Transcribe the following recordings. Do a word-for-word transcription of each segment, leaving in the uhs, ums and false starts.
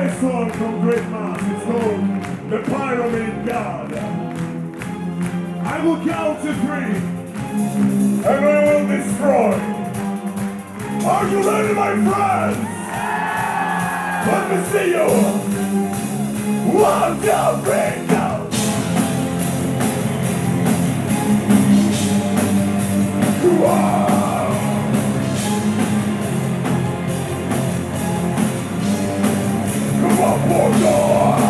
nice song from Great Mass. It's called The Pyramid God. I will count to three, and I will destroy. Are you ready, my friends? Let me see you. One, two, three, go. Wow. Come on, Porto!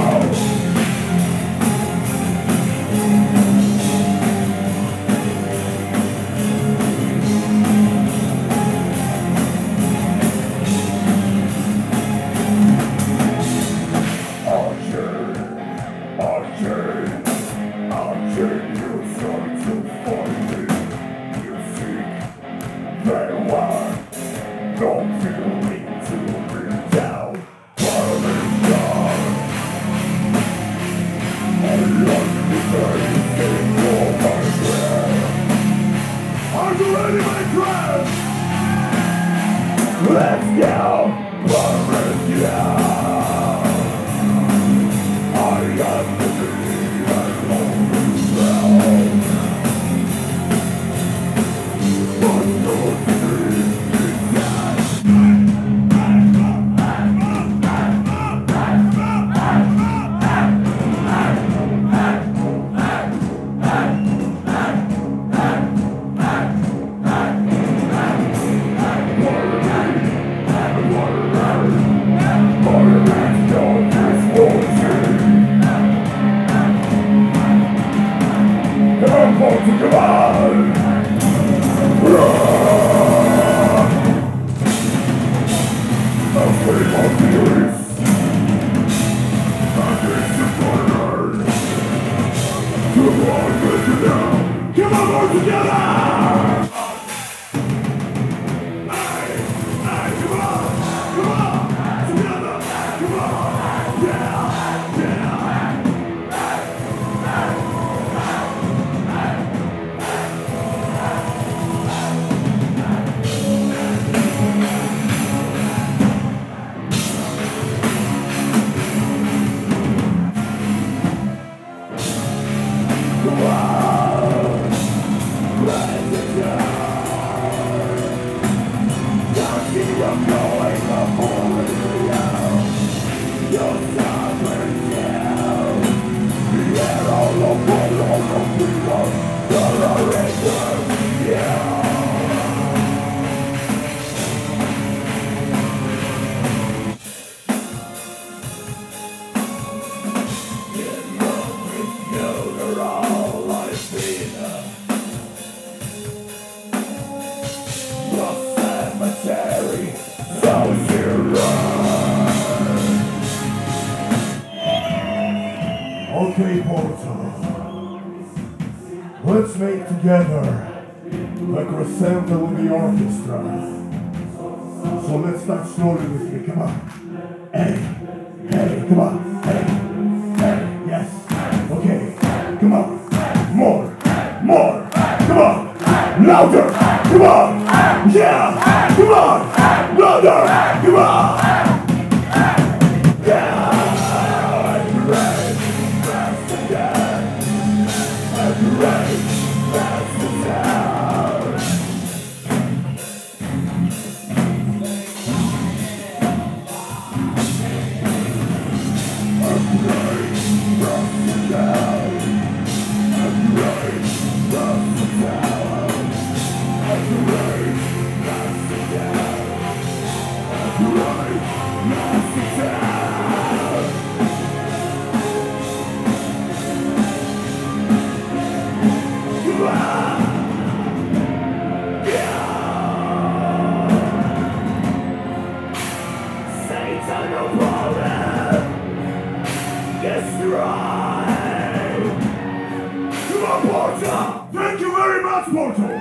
Let's go! Let's go! I got the dream and all this realm. But no dream is that. Come on! I'm pretty more furious. I think you're better. Come on, break it down. Come on, work together! Hey, hey, come on! Come on! Together! Come on! Yeah! Yeah! Okay, Porto. Let's make together a crescendo with the orchestra. So let's start slowly with me. Come on. Hey, hey, come on. Hey, hey, yes. Okay, come on. More, more. Come on. Louder. Come on. Yeah. Come on. Louder. Come on. Yeah. Thank you very much, Porto!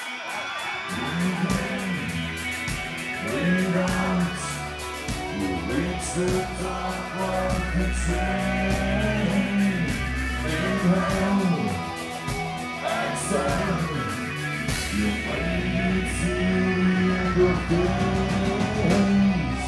We want Reach the top of the train. Inhale, exhale. You're waiting to the end of days.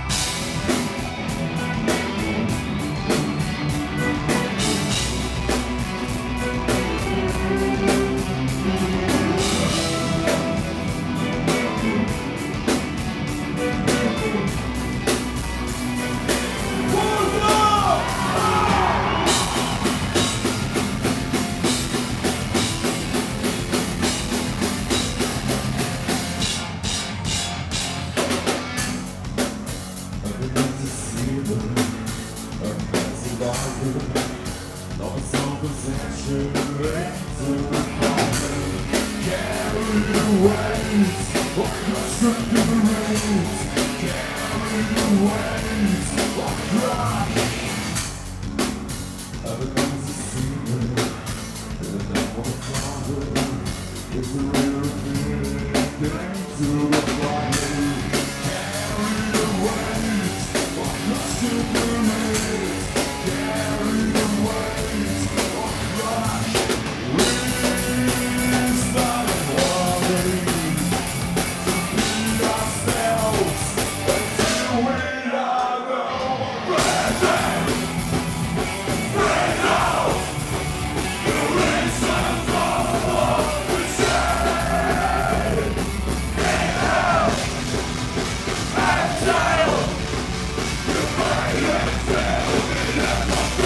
Love is all possession, into the fire. Carry the weight, or crush under the rains. Carry the weight, or crush. Other comes a secret, and the devil of father. It's a rare feeling, into the fire. Carry the weight, or crush under the rains. Carry the weight or crush. We're starting wanting to be ourselves until we are no more present. Break out the rings of the shade. Inhale, exhale. You might exhale in a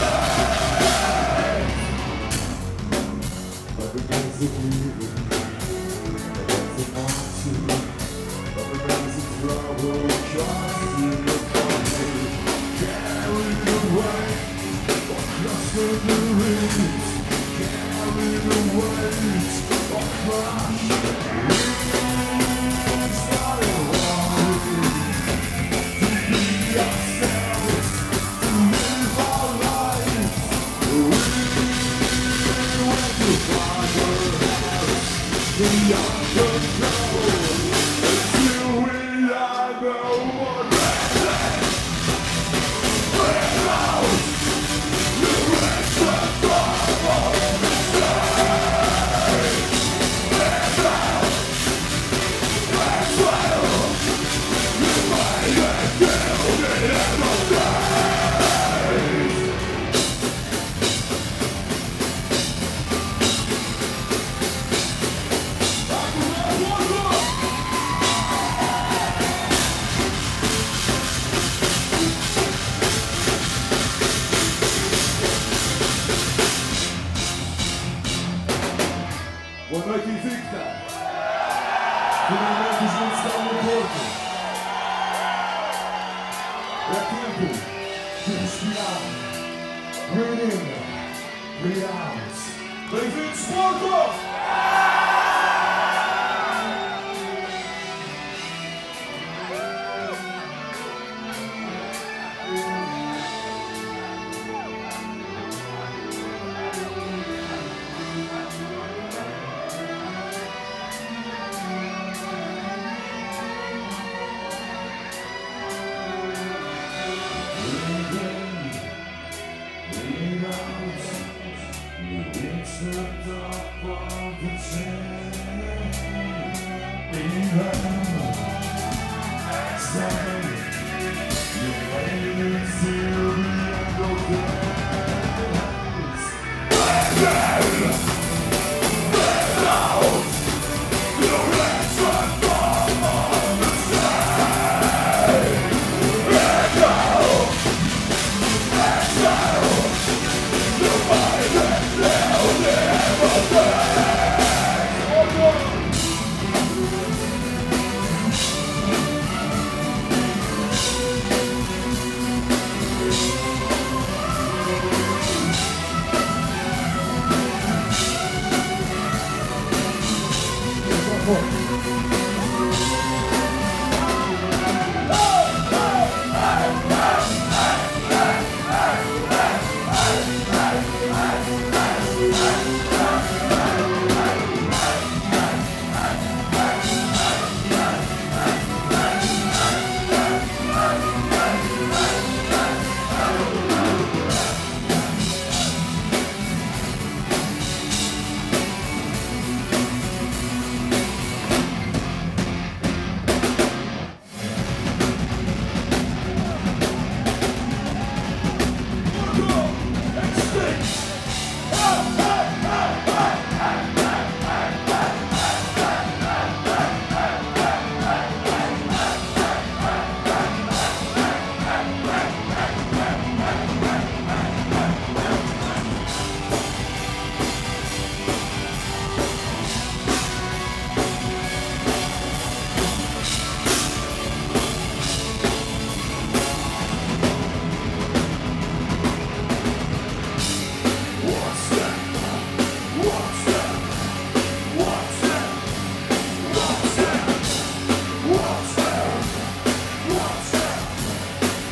Everybody's a leaving, everybody's a marching, everybody's a trouble, just in the body. Carry the weight, or crush the rings. Carry the weight, or crush. We're starting wanting to be ourselves, to live our lives. We're beyond control, until we are no more present. Break out the rest of the side. Break out, exhale. You might exhale the end of days. Boa noite, Invicta! Finalmente os juntos estão no corpo. É tempo de respirar. Breathe in, breathe out. Bem-vindos, Porto! You reach the top of the chain.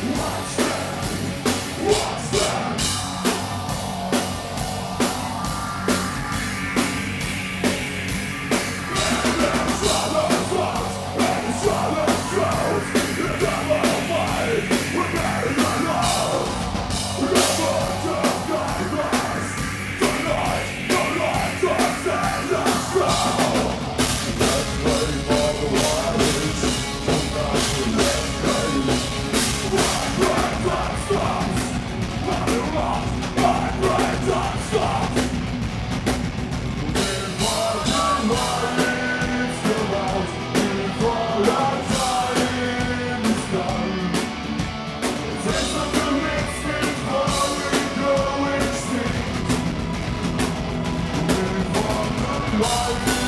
Life